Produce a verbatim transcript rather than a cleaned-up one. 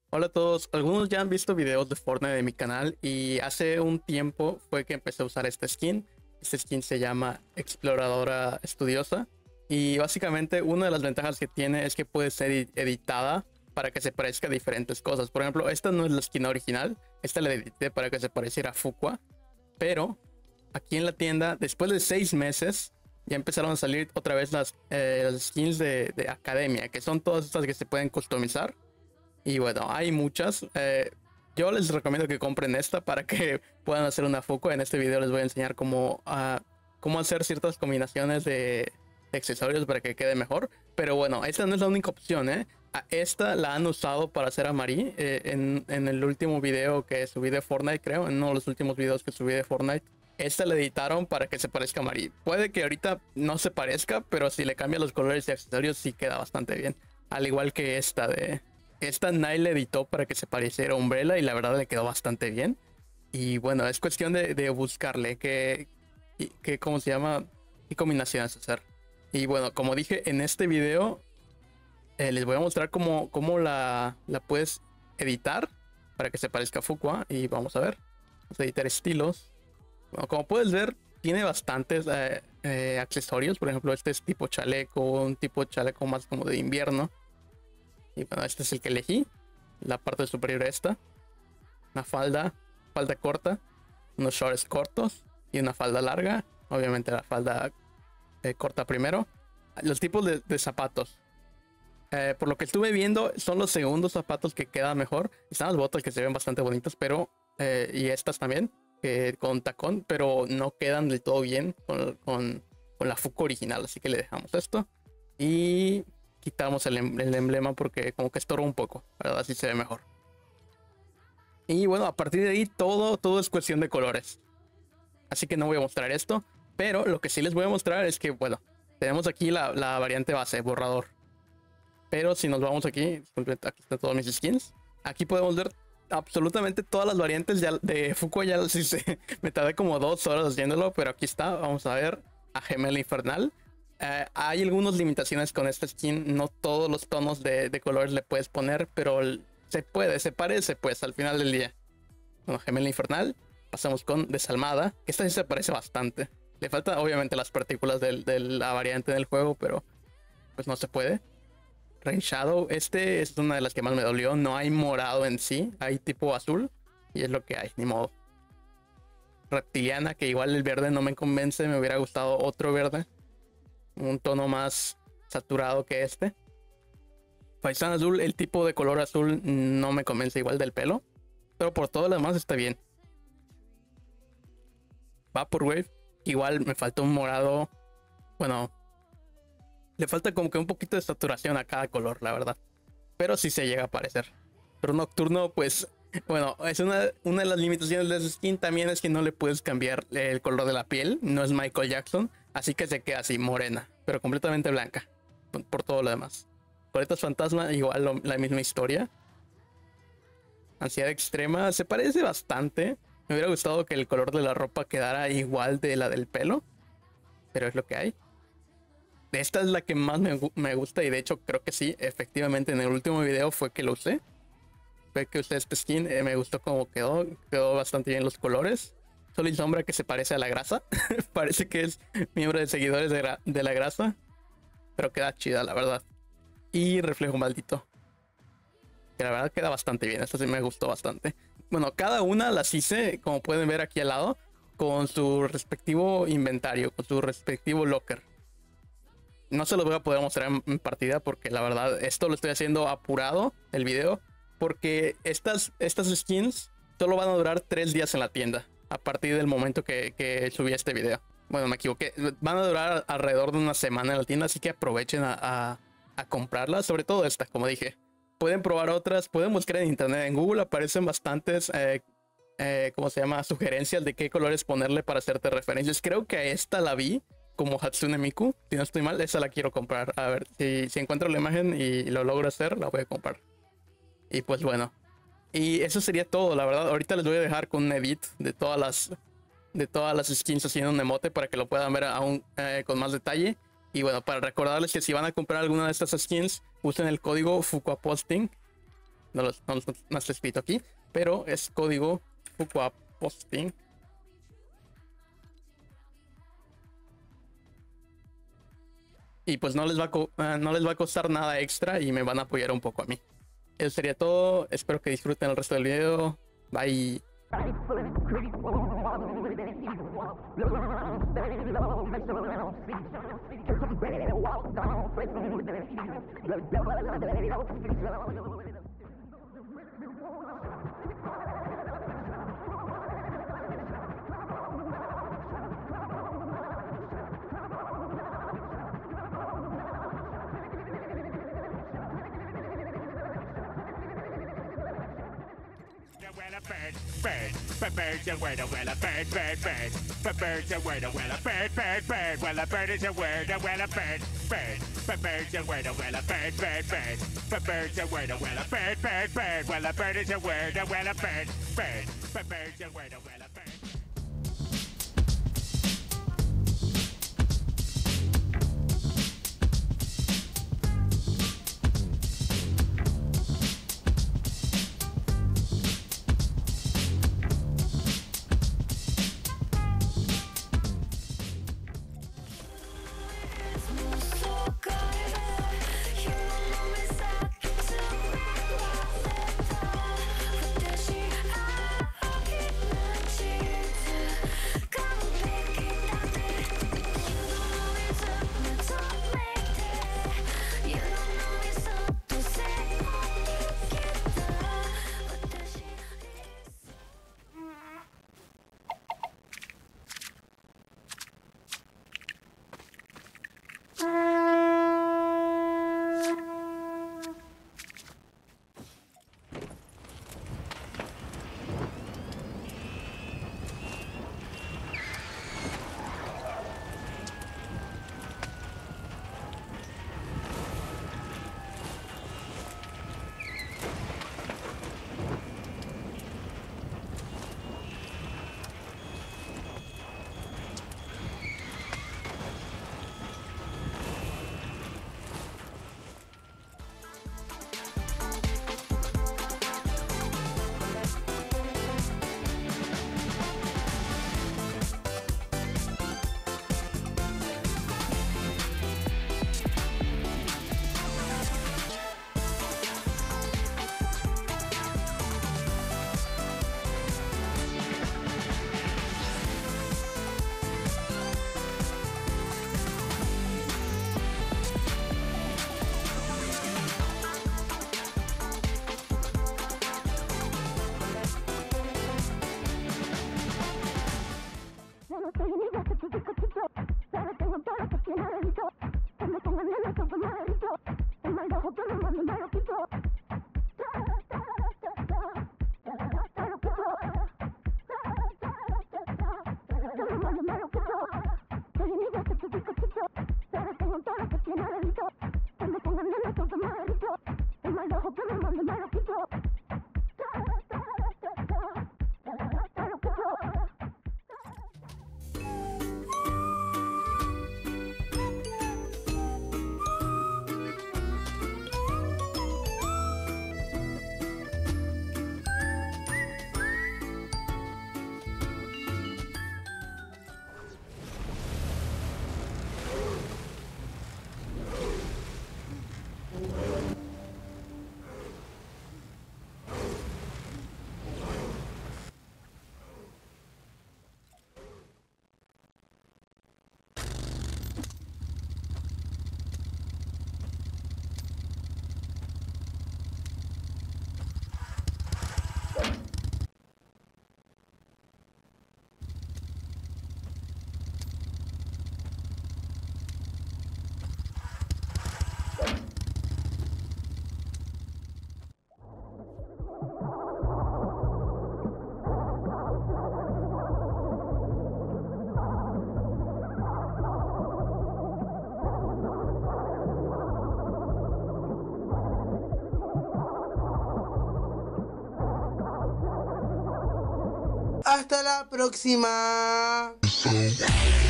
Hola a todos, algunos ya han visto videos de Fortnite de mi canal y hace un tiempo fue que empecé a usar esta skin. Esta skin se llama Exploradora Estudiosa y básicamente una de las ventajas que tiene es que puede ser edi- editada para que se parezca a diferentes cosas. Por ejemplo, esta no es la skin original, esta la edité para que se pareciera a Fuqua, pero aquí en la tienda, después de seis meses, ya empezaron a salir otra vez las, eh, las skins de, de Academia, que son todas estas que se pueden customizar. Y bueno, hay muchas. Eh, yo les recomiendo que compren esta para que puedan hacer una foco. En este video les voy a enseñar cómo, ah, cómo hacer ciertas combinaciones de, de accesorios para que quede mejor. Pero bueno, esta no es la única opción, ¿eh? A esta la han usado para hacer a Marie eh, en, en el último video que subí de Fortnite, creo. En uno de los últimos videos que subí de Fortnite. Esta la editaron para que se parezca a Marie. Puede que ahorita no se parezca, pero si le cambian los colores y accesorios sí queda bastante bien. Al igual que esta de, esta Nile le editó para que se pareciera a Umbrella y la verdad le quedó bastante bien. Y bueno, es cuestión de, de buscarle qué, qué, ¿cómo se llama? ¿Qué combinaciones hacer? Y bueno, como dije en este video, eh, les voy a mostrar cómo, cómo la, la puedes editar para que se parezca a Fuqua. Y vamos a ver. Vamos a editar estilos. Bueno, como puedes ver, tiene bastantes eh, eh, accesorios. Por ejemplo, este es tipo chaleco, un tipo de chaleco más como de invierno. Y bueno, este es el que elegí. La parte superior esta. Una falda, falda corta. Unos shorts cortos. Y una falda larga. Obviamente la falda eh, corta primero. Los tipos de, de zapatos. Eh, por lo que estuve viendo, son los segundos zapatos que quedan mejor. Están las botas que se ven bastante bonitas, pero... Eh, y estas también. Eh, con tacón, pero no quedan del todo bien con, con, con la Fuqua original. Así que le dejamos esto. Y... quitamos el, em- el emblema porque como que estorba un poco, ¿verdad? Así se ve mejor. Y bueno, a partir de ahí todo, todo es cuestión de colores. Así que no voy a mostrar esto. Pero lo que sí les voy a mostrar es que, bueno, tenemos aquí la, la variante base, borrador. Pero si nos vamos aquí, disculpen, aquí están todos mis skins. Aquí podemos ver absolutamente todas las variantes ya de Fuqua. Ya las hice. Me tardé como dos horas haciéndolo, pero aquí está. Vamos a ver a Gemela Infernal. Eh, hay algunas limitaciones con esta skin. No todos los tonos de, de colores le puedes poner, pero se puede, se parece pues al final del día. Bueno, Gemela Infernal. Pasamos con Desalmada, que esta sí se parece bastante. Le falta obviamente las partículas de, de la variante del juego, pero pues no se puede. Rain Shadow, este es una de las que más me dolió. No hay morado en sí, hay tipo azul. Y es lo que hay, ni modo. Reptiliana, que igual el verde no me convence, me hubiera gustado otro verde. Un tono más saturado que este. Faisán azul, el tipo de color azul no me convence igual del pelo. Pero por todo lo demás está bien. Vaporwave, igual me faltó un morado. Bueno, le falta como que un poquito de saturación a cada color, la verdad. Pero sí se llega a parecer. Pero Nocturno, pues, bueno, es una, una de las limitaciones de esa skin también es que no le puedes cambiar el color de la piel. No es Michael Jackson, así que se queda así, morena, pero completamente blanca. Por, por todo lo demás. Coletas Fantasma, igual lo, la misma historia. Ansiedad extrema, se parece bastante. Me hubiera gustado que el color de la ropa quedara igual de la del pelo, pero es lo que hay. Esta es la que más me, me gusta y de hecho creo que sí, efectivamente en el último video fue que lo usé. Fue que usé este skin, eh, me gustó cómo quedó, quedó bastante bien los colores. Sol y sombra que se parece a la grasa, parece que es miembro de seguidores de, gra de la grasa, pero queda chida la verdad. Y reflejo maldito, que la verdad queda bastante bien, esta sí me gustó bastante. Bueno, cada una las hice, como pueden ver aquí al lado, con su respectivo inventario, con su respectivo locker. No se los voy a poder mostrar en, en partida porque la verdad esto lo estoy haciendo apurado el video. Porque estas, estas skins solo van a durar tres días en la tienda. A partir del momento que, que subí este video. Bueno, me equivoqué. Van a durar alrededor de una semana en la tienda. Así que aprovechen a, a, a comprarlas. Sobre todo esta, como dije. Pueden probar otras. Pueden buscar en internet. En Google aparecen bastantes... Eh, eh, ¿Cómo se llama? Sugerencias de qué colores ponerle para hacerte referencias. Creo que a esta la vi como Hatsune Miku. Si no estoy mal, esa la quiero comprar. A ver, si, si encuentro la imagen y lo logro hacer, la voy a comprar. Y pues bueno. Y eso sería todo, la verdad. Ahorita les voy a dejar con un edit de todas las de todas las skins haciendo un emote para que lo puedan ver aún eh, con más detalle. Y bueno, para recordarles que si van a comprar alguna de estas skins, usen el código FuquaPosting no, los, no, no está escrito aquí, pero es código Fuqua Posting. Y pues no les, va a uh, no les va a costar nada extra y me van a apoyar un poco a mí. Eso sería todo. Espero que disfruten el resto del video. Bye. Bird, bird, but bird's a word, well a bird, bird, bird, but bird's a word, well a bird, bird, bird, well a bird is a word, well a bird, bird, but bird's a word, well a bird, bird, bird, but bird's a word, well a bird, bird, bird, well a bird is a word, well a bird, bird, but bird's a word, well a bird. Hasta la próxima.